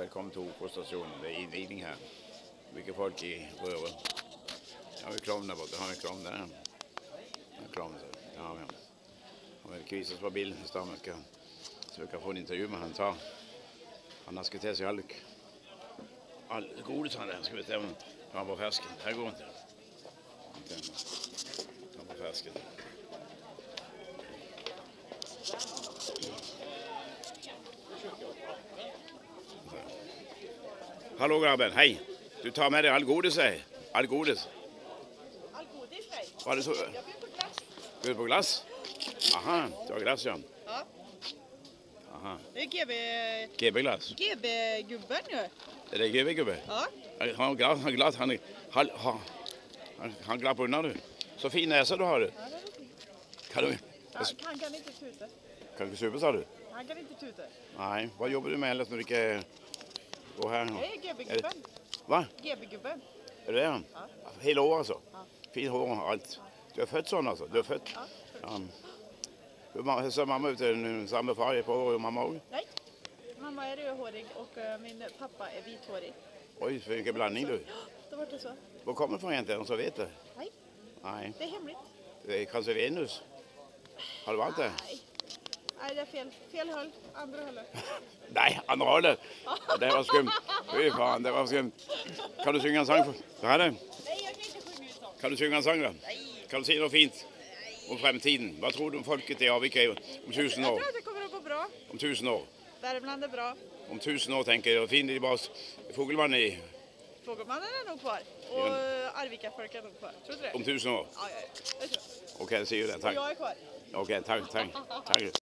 Velkommen til OK-stasjonen. Det er innvigning her. Mye folk i røret. Jeg har jo klovn der borte. Har vi klovn der? En klovn, så. Ja, har vi han. Han vil kvise oss på bilen i stedet. Så vi kan få en intervju med han. Han har til seg alle gode sånn der. Skal vi se om han på fersken. Her går han til. Han på fersken. Hallo, grabben. Hei. Du tar med deg all godis, hei. All godis. All godis, hei. Var det så? Jag bjuder på glass. Bjuder på glass? Aha, du har glass, ja. Ja. Aha. Det är GB-glass. GB-gubben ju. Er det GB-gubbe? Ja. Han er glad. Han glad på unna, du. Så fin näsa du har, du. Ja, det är fint. Kan du? Han kan inte tuta. Kan du supe, sa du? Han kan inte tuta. Nej. Vad jobbar du med ellers når du ikke går her? Det är GB-gubben. Hva? GB-gubben. Er det han? Ja. Hele året, altså? Ja. Fint hår og alt. Du er født sånn, altså? Du er født? Ja. Så mamma ut til samme far på år, og mamma også? Nej. Mamma är rödhårig och min pappa är vithårig. Oj, vilken blandning du. Då var det så. Hvor kommer du fra egentlig? Noen som vet det? Nej, Nej. det är hemligt. Det er kanskje Venus? Har du valgt det? Nej. Nej, det är fel. Fel håll. Andra hållet. Nei, andre holdet. Det var skumt. Fy faen, det var skumt. Kan du synge en sang? Hva er det? Nej, jag kan inte sjunga ut sånt. Kan du synge en sang da? Nej. Kan du si noe fint om fremtiden? Hva tror du om folket i Avik er om 1000 Jag år? tror att det kommer att gå bra. Om 1000 år? Värmland är bra. Om 1000 år tenker jeg, og finner de bare Fogelvann i Fågelmannen är nog kvar. Och Arvika-folk är nog kvar. Tror du det? om 1000 år? Ja, det tror jag. Ok, jeg sier det. Och Takk. jag är kvar. Ok, takk.